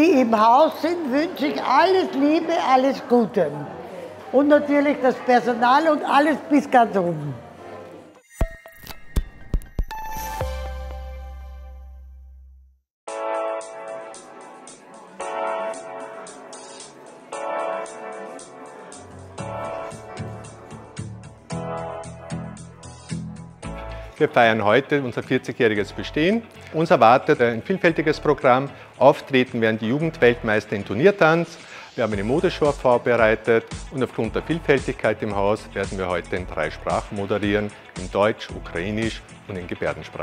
die im Haus sind, wünsche ich alles Liebe, alles Gute. Und natürlich das Personal und alles bis ganz oben. Wir feiern heute unser 40-jähriges Bestehen. Uns erwartet ein vielfältiges Programm. Auftreten werden die Jugendweltmeister in Turniertanz. Wir haben eine Modeshow vorbereitet und aufgrund der Vielfältigkeit im Haus werden wir heute in 3 Sprachen moderieren, in Deutsch, Ukrainisch und in Gebärdensprache.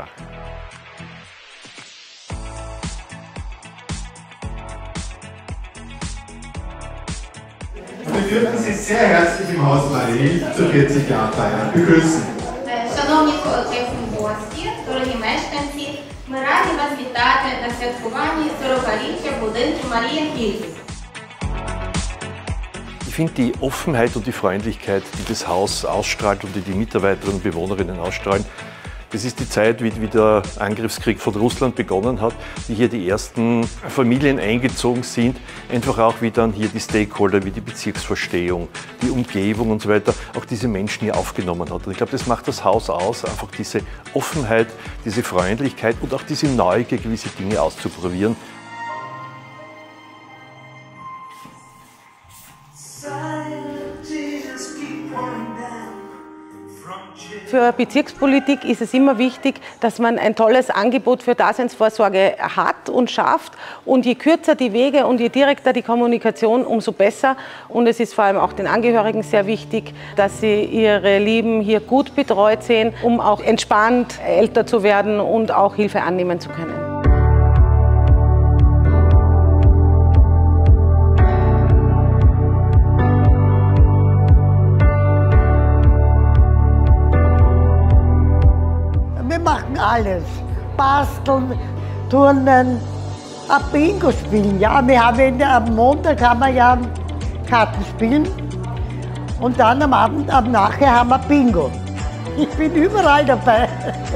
Wir dürfen Sie sehr herzlich im Haus Marie Hilf zur 40-Jahr-Feier begrüßen. Шановні гості, дорогі мешканці, ми раді вас вітати на святкуванні 40-річчя будинку Марія Hilf. Ich finde die Offenheit und die Freundlichkeit, die das Haus ausstrahlt und die die Mitarbeiterinnen und Bewohnerinnen ausstrahlen, das ist die Zeit, wie der Angriffskrieg von Russland begonnen hat, wie hier die ersten Familien eingezogen sind, einfach auch wie dann hier die Stakeholder, wie die Bezirksvorstehung, die Umgebung und so weiter, auch diese Menschen hier aufgenommen hat. Und ich glaube, das macht das Haus aus, einfach diese Offenheit, diese Freundlichkeit und auch diese Neugier, gewisse Dinge auszuprobieren. Für Bezirkspolitik ist es immer wichtig, dass man ein tolles Angebot für Daseinsvorsorge hat und schafft. Und je kürzer die Wege und je direkter die Kommunikation, umso besser. Und es ist vor allem auch den Angehörigen sehr wichtig, dass sie ihre Lieben hier gut betreut sehen, um auch entspannt älter zu werden und auch Hilfe annehmen zu können. Wir machen alles. Basteln, Turnen, ein Bingo spielen. Ja, wir haben am Montag haben wir ja Karten spielen und dann am Abend, nachher haben wir Bingo. Ich bin überall dabei.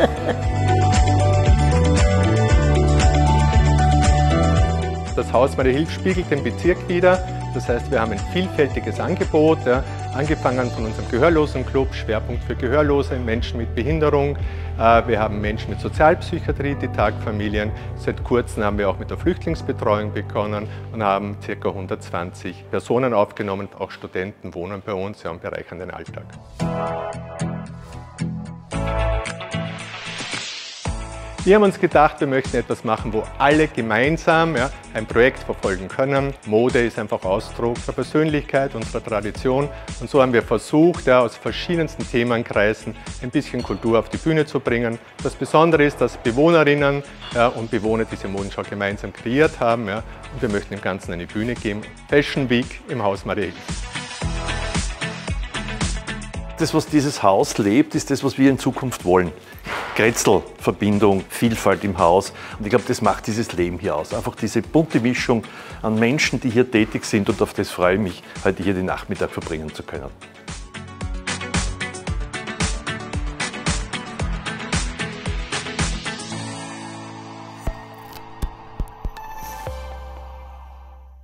Das Haus Marie Hilf spiegelt den Bezirk wider. Das heißt, wir haben ein vielfältiges Angebot, ja, angefangen von unserem Gehörlosenclub, Schwerpunkt für Gehörlose, Menschen mit Behinderung. Wir haben Menschen mit Sozialpsychiatrie, die Tagfamilien. Seit kurzem haben wir auch mit der Flüchtlingsbetreuung begonnen und haben ca. 120 Personen aufgenommen. Auch Studenten wohnen bei uns, ja, und bereichern den Alltag. Wir haben uns gedacht, wir möchten etwas machen, wo alle gemeinsam ein Projekt verfolgen können. Mode ist einfach Ausdruck der Persönlichkeit, unserer Tradition. Und so haben wir versucht, aus verschiedensten Themenkreisen ein bisschen Kultur auf die Bühne zu bringen. Das Besondere ist, dass Bewohnerinnen und Bewohner diese Modenschau gemeinsam kreiert haben. Und wir möchten dem Ganzen eine Bühne geben. Fashion Week im Haus Marie Hilf. Das, was dieses Haus lebt, ist das, was wir in Zukunft wollen. Grätzl-Verbindung, Vielfalt im Haus. Und ich glaube, das macht dieses Leben hier aus. Einfach diese bunte Mischung an Menschen, die hier tätig sind. Und auf das freue ich mich, heute hier den Nachmittag verbringen zu können.